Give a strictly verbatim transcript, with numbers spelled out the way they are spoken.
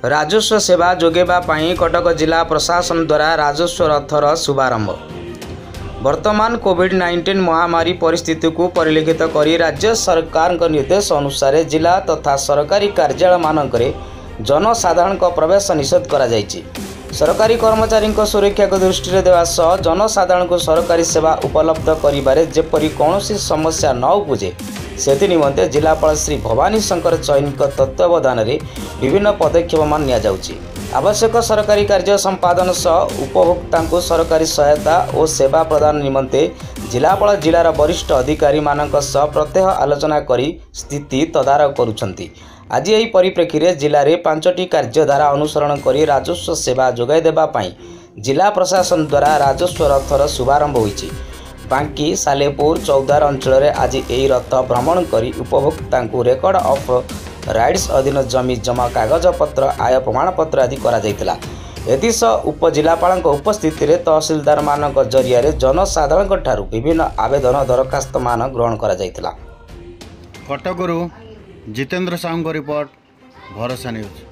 राजस्व सेवा जोगेबा पाई कटक जिला प्रशासन द्वारा राजस्व रथर शुभारंभ। वर्तमान कोविड नाइंटीन महामारी परिस्थिति को परिलक्षित करी राज्य सरकार निर्देश अनुसार जिला तथा सरकारी कार्यालय मानकरे जनसाधारण प्रवेश निषेध करा जायछि। सरकारी कर्मचारी सुरक्षा को दृष्टि देवा सह जनसाधारण को सरकारी सेवा उपलब्ध करिबारे जेपरि कौनसी समस्या न उपजे से निमंते जिलापाल श्री भवानी शंकर चयनिक तत्वावधान में विभिन्न पदक्षेप मान निया जाउछि। आवश्यक सरकारी कार्य संपादन सह उपभोक्ता को सरकारी सहायता और सेवा प्रदान निमंते जिलापाल जिलार वरिष्ठ अधिकारी मानक सह प्रत्यह आलोचना करी स्थिति तदारक करुछंती। आज यही परिप्रेक्षी में जिले में पांचटी कार्यधारा अनुसरण कर राजस्व सेवा जोगाई देबा पई जिला प्रशासन द्वारा राजस्व रथर शुभारंभ होईछि। बांकी सालेपुर चौदार अंचल में आज यही रथ भ्रमण कर उपभोक्ता को रेकर्ड ऑफ राइट्स अधीन जमी जमा कागज पत्र आय प्रमाणपत्र आदि करा जायतिला। एथिसह उपजिलापाल उपस्थिति में तहसीलदार मान जरिया जनसाधारण ठारू विभिन्न आवेदन दरखास्त मान ग्रहण करा जायतिला। कटकरू जितेंद्र साहू रिपोर्ट, भरोसा न्यूज।